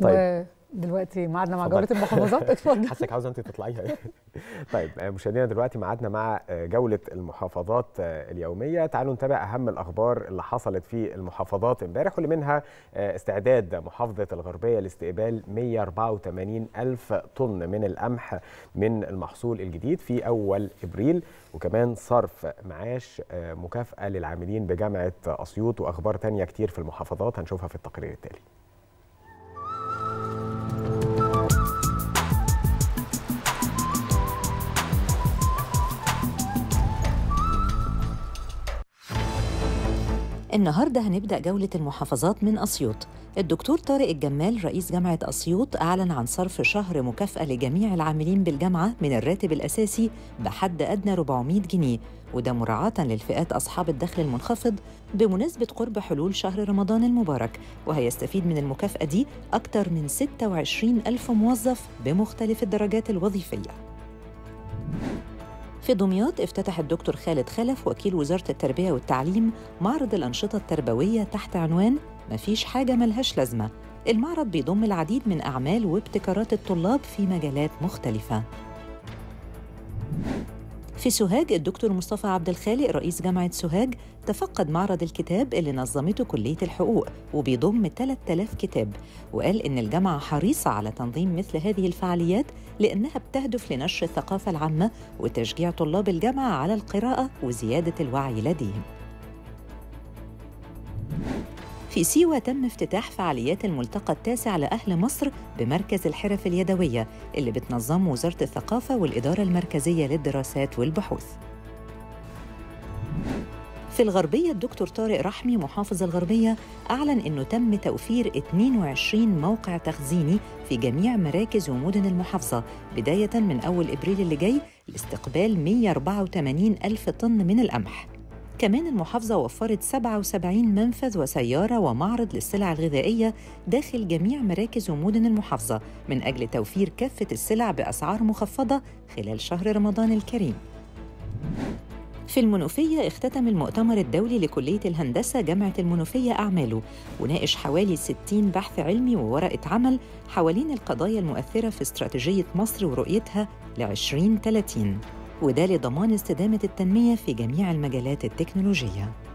طيب ودلوقتي ميعادنا مع جولة المحافظات. اتفضل. حاسك عاوزه انت تطلعيها. طيب مشاهدينا دلوقتي ميعادنا مع جولة المحافظات اليومية. تعالوا نتابع أهم الأخبار اللي حصلت في المحافظات امبارح، واللي منها استعداد محافظة الغربية لاستقبال 184 ألف طن من القمح من المحصول الجديد في أول إبريل، وكمان صرف معاش مكافأة للعاملين بجامعة أسيوط، وأخبار تانية كتير في المحافظات هنشوفها في التقرير التالي. النهارده هنبدأ جولة المحافظات من أسيوط. الدكتور طارق الجمال رئيس جامعة أسيوط أعلن عن صرف شهر مكافأة لجميع العاملين بالجامعة من الراتب الأساسي بحد أدنى 400 جنيه، وده مراعاة للفئات أصحاب الدخل المنخفض بمناسبة قرب حلول شهر رمضان المبارك، وهيستفيد من المكافأة دي أكثر من 26 ألف موظف بمختلف الدرجات الوظيفية. في دمياط افتتح الدكتور خالد خلف وكيل وزارة التربية والتعليم معرض الأنشطة التربوية تحت عنوان مفيش حاجة ملهاش لازمة. المعرض بيضم العديد من أعمال وابتكارات الطلاب في مجالات مختلفة. في سوهاج الدكتور مصطفى عبد الخالق رئيس جامعة سوهاج تفقد معرض الكتاب اللي نظمته كلية الحقوق، وبيضم 3000 كتاب، وقال إن الجامعة حريصة على تنظيم مثل هذه الفعاليات لأنها بتهدف لنشر الثقافة العامة وتشجيع طلاب الجامعة على القراءة وزيادة الوعي لديهم. في سيوة تم افتتاح فعاليات الملتقى التاسع لأهل مصر بمركز الحرف اليدوية اللي بتنظمه وزارة الثقافة والإدارة المركزية للدراسات والبحوث. في الغربية الدكتور طارق رحمي محافظ الغربية أعلن أنه تم توفير 22 موقع تخزيني في جميع مراكز ومدن المحافظة بداية من أول إبريل اللي جاي لاستقبال 184 ألف طن من القمح. كمان المحافظة وفرت 77 منفذ وسيارة ومعرض للسلع الغذائية داخل جميع مراكز ومدن المحافظة من أجل توفير كافة السلع بأسعار مخفضة خلال شهر رمضان الكريم. في المنوفية اختتم المؤتمر الدولي لكلية الهندسة جامعة المنوفية أعماله، وناقش حوالي 60 بحث علمي وورقة عمل حوالين القضايا المؤثرة في استراتيجية مصر ورؤيتها ل2030، وده لضمان استدامة التنمية في جميع المجالات التكنولوجية.